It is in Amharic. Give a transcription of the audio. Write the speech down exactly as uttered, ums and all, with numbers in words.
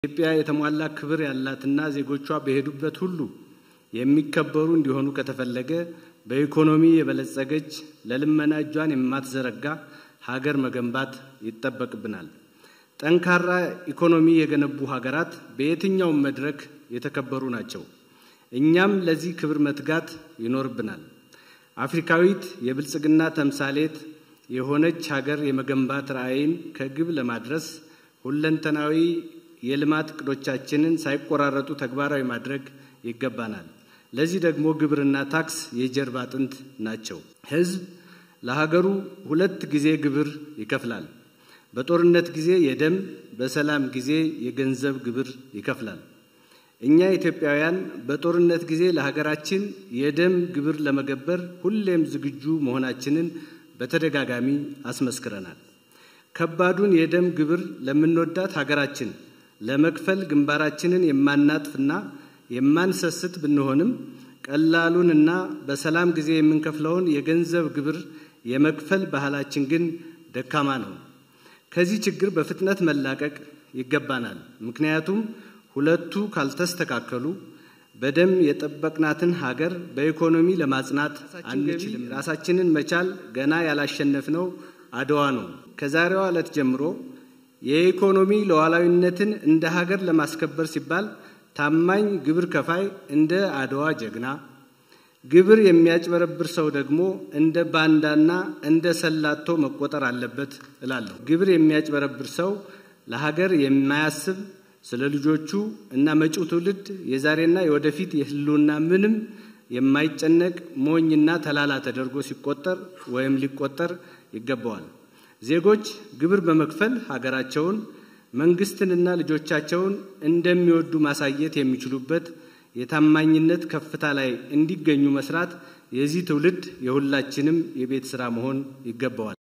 ኢትዮጵያ የተሟላ ክብር ያላትና ዜጎቿ በሄዱበት ሁሉ የሚከበሩ እንዲሆኑ ከተፈለገ በኢኮኖሚ የበለጸገች ለልመና እጇን የማትዘረጋ ሀገር መገንባት ይጠበቅብናል። ጠንካራ ኢኮኖሚ የገነቡ ሀገራት በየትኛው መድረክ የተከበሩ ናቸው። እኛም ለዚህ ክብር መትጋት ይኖርብናል። አፍሪካዊት የብልጽግና ተምሳሌት የሆነች ሀገር የመገንባት ራዕይን ከግብ ለማድረስ ሁለንተናዊ የልማት ቅዶቻችንን ሳይቆራረጡ ተግባራዊ ማድረግ ይገባናል። ለዚህ ደግሞ ግብርና ታክስ የጀርባ አጥንት ናቸው። ህዝብ ለሀገሩ ሁለት ጊዜ ግብር ይከፍላል። በጦርነት ጊዜ የደም፣ በሰላም ጊዜ የገንዘብ ግብር ይከፍላል። እኛ ኢትዮጵያውያን በጦርነት ጊዜ ለሀገራችን የደም ግብር ለመገበር ሁሌም ዝግጁ መሆናችንን በተደጋጋሚ አስመስክረናል። ከባዱን የደም ግብር ለምንወዳት ሀገራችን ለመክፈል ግንባራችንን የማናጥፍና የማንሰስት ብንሆንም ቀላሉንና በሰላም ጊዜ የምንከፍለውን የገንዘብ ግብር የመክፈል ባህላችን ግን ደካማ ነው። ከዚህ ችግር በፍጥነት መላቀቅ ይገባናል። ምክንያቱም ሁለቱ ካልተስተካከሉ በደም የጠበቅናትን ሀገር በኢኮኖሚ ለማጽናት አንችልም። ራሳችንን መቻል ገና ያላሸነፍነው አድዋ ነው። ከዛሬዋ ዕለት ጀምሮ የኢኮኖሚ ሉዓላዊነትን እንደ ሀገር ለማስከበር ሲባል ታማኝ ግብር ከፋይ እንደ አድዋ ጀግና፣ ግብር የሚያጭበረብር ሰው ደግሞ እንደ ባንዳና እንደ ሰላቶ መቆጠር አለበት እላለሁ። ግብር የሚያጭበረብር ሰው ለሀገር የማያስብ ስለ ልጆቹ እና መጪው ትውልድ የዛሬና የወደፊት የህልውና ምንም የማይጨነቅ ሞኝና ተላላ ተደርጎ ሲቆጠር ወይም ሊቆጠር ይገባዋል። ዜጎች ግብር በመክፈል ሀገራቸውን መንግስትንና ልጆቻቸውን እንደሚወዱ ማሳየት የሚችሉበት የታማኝነት ከፍታ ላይ እንዲገኙ መስራት የዚህ ትውልድ የሁላችንም የቤት ስራ መሆን ይገባዋል።